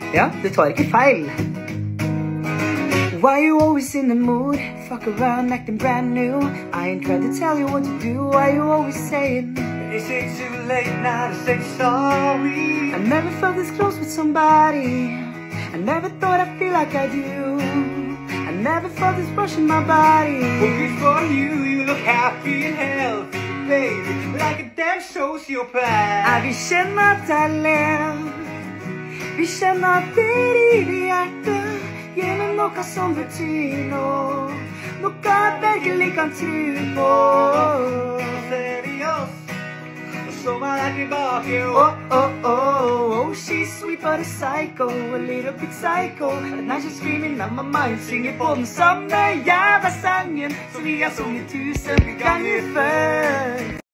Ja, du tar ikke feil. Why you always in the mood? Fuck around acting brand new. I ain't trying to tell you what to do. Why you always saying Is it too late now to say sorry? I never felt this close with somebody. I never thought I'd feel like I do. I never felt this rush in my body. Well, good for you, you look happy and healthy, baby, like a damn sociopath. Vi kjenner at det lent. Vi kjenner at det river i hjertet. Gi meg noe som betyr noe. Noe jeg virkelig kan tro på. Så ser vi oss, og så er tilbake. Oh, she's sweet but a psycho, a little bit psycho. But now she's screaming on my mind, synger på den samme jævla sangen som vi har sunget 1000 ganger før.